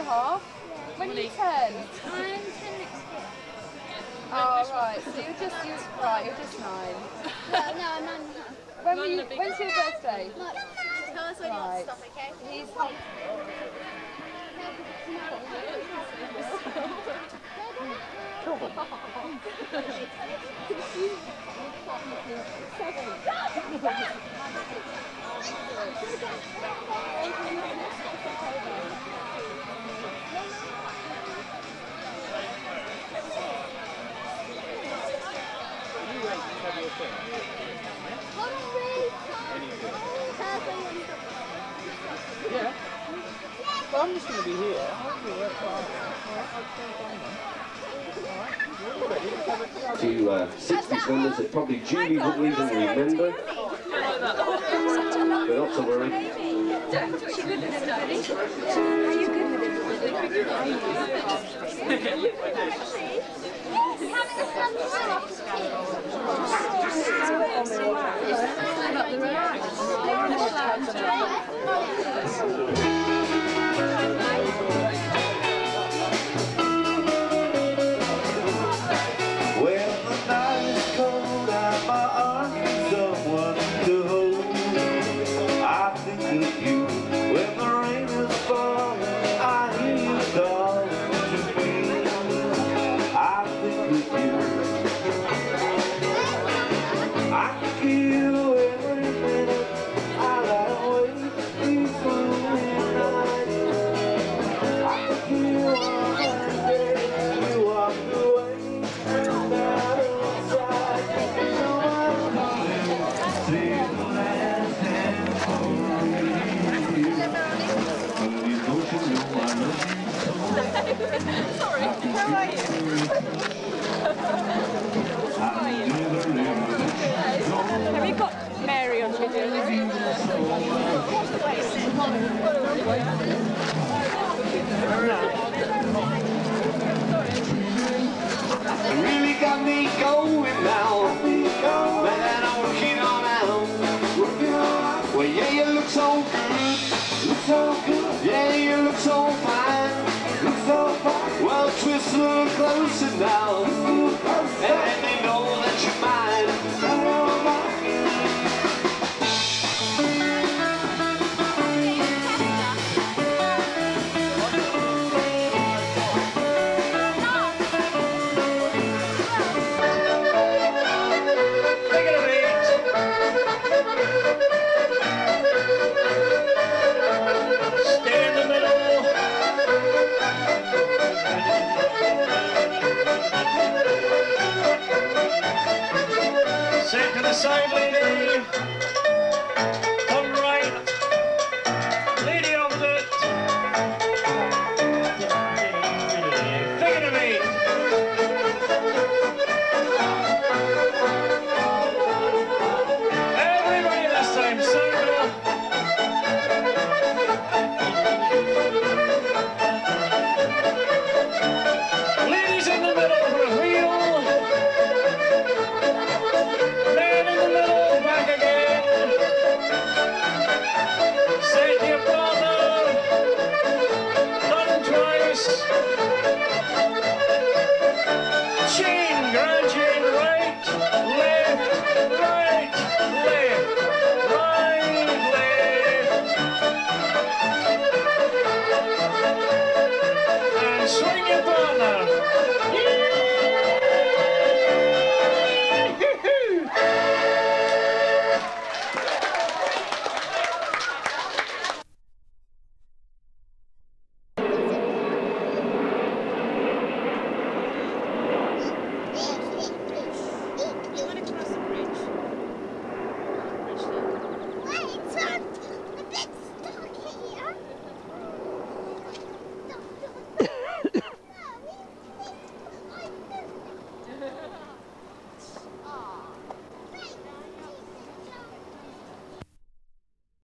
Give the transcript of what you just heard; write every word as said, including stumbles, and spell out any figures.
half? Yeah. When are you ten? I'm ten next year. Oh, right. So you're just, you right, you're just nine. Well, no, I'm nine and a half. When were you, when's your birthday? March. Tell us when you want to stop, okay? He's... Hold on, wait. Tell us when you want to stop. Yeah. Well, I'm just going to be here. To uh, sixties numbers that probably Julie wouldn't even remember. But not to worry. Sorry, how are you? Have you got Mary on video? Really got me going now. Man, I'm working on out. Well, yeah, you look so good. Look so good. Yeah, you look so fine. Look so fine. Well, twist a little closer now.